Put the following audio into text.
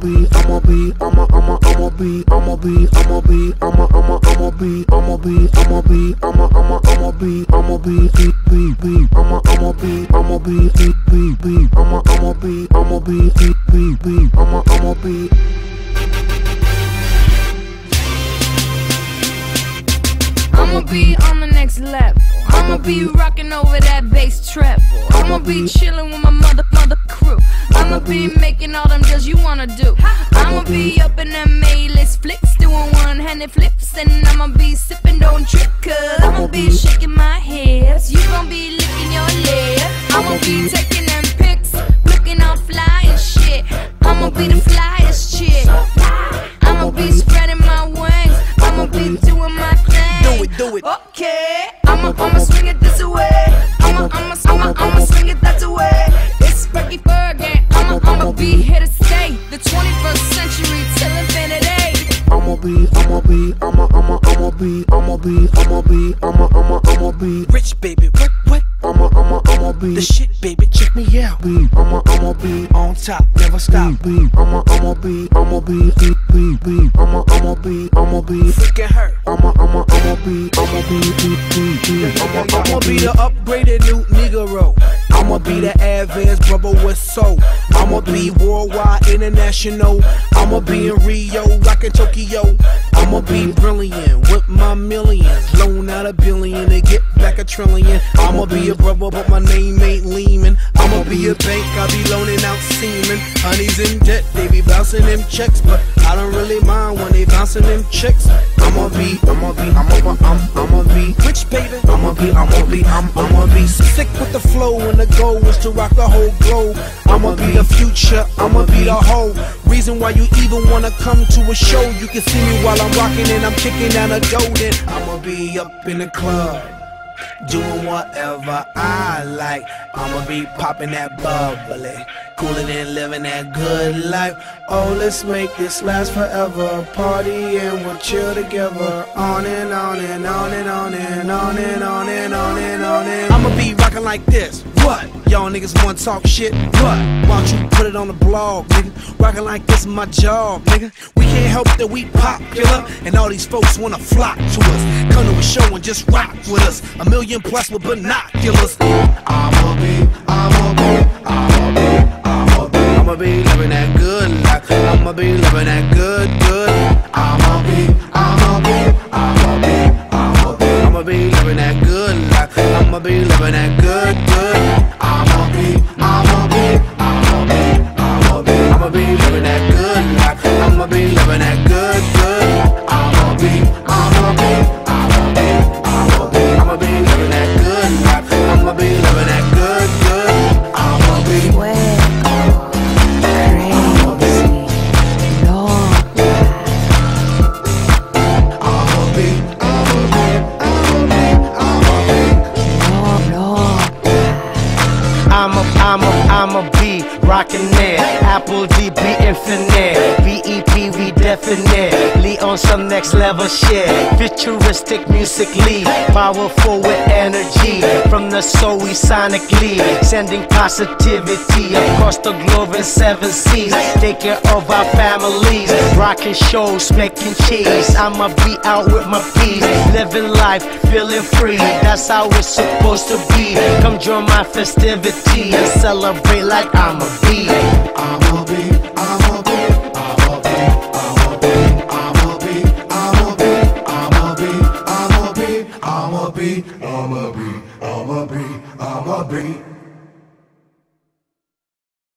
be, I'ma be, I'ma be, I'ma be, I'ma be, I'ma be, I'ma be, I'ma be, I'ma be, I'ma be, I'ma be, be, I'ma be, I'ma be, be, I'ma be, I'ma be, be, I'ma be. I'ma be on the next level. I'ma be rocking over that bass treble. I'ma be chilling with my mother crew. I'ma be making all them deals you wanna do. I'ma be up in them A-list flicks, doing one-handed flips, and I'ma be sipping, don't trip, cause I'ma be shaking my hips. You gon' be licking your lips. I'ma be taking them pics, looking all fly and shit. I'ma be the flyest chick. I'ma be spreading my wings. I'ma be doing my thing. Do it. Okay, I'ma swing it this way. I'ma swing it that way. It's Sparky Fergie. I'ma be here to stay. The 21st century till infinity. I'ma be Rich baby, what? I'ma be The shit baby, check me out. I'ma be On top, never stop. I'ma be Freaking hurt. I'ma be I'ma be the upgraded new Negro. I'ma be the advanced brother with soul. I'ma be worldwide, international. I'ma be in Rio, rockin' Tokyo. I'ma be brilliant with my millions. Loan out $1 billion to get back $1 trillion. I'ma be a brother, but my name ain't Lehman. I'ma be a bank, I be loaning out semen. Honey's in debt, they be bouncing them checks, but I don't really mind when they bouncing them checks. I'ma be rich, baby. I'ma be sick with the flow, and the goal is to rock the whole globe. I'ma be the future, I'ma be the whole reason why you even wanna come to a show. You can see me while I'm rocking and I'm kicking down a door. Then I'ma be up in the club, doing whatever I like. I'ma be popping that bubbly, cooling and living that good life. Oh, let's make this last forever. Party and we'll chill together. On and on and on and on and on and on and on and on and. I'ma be rocking like this. What? Y'all niggas wanna talk shit? What? Why don't you put it on the blog, nigga? Rocking like this is my job, nigga. We can't help that we popular, and all these folks wanna flock to us. Come to a show and just rock with us. 1 million plus with binoculars. I'ma be living that good life. I'ma be living that good. I'ma be living that good life. I'ma be living that good. I'ma be living that good life. I'ma be living that good. I'ma be living that good life. I'ma be living that good. I'ma be I'ma be rockin' there. Apple DB infinite, BEP we definitely on some next level shit. Futuristic musically, powerful with energy. From the soul we sonically sending positivity across the globe in 7 seas. Take care of our families, rocking shows, making cheese. I'ma be out with my peas, living life, feeling free. That's how it's supposed to be. Come join my festivity and celebrate like I'ma be. I'ma be.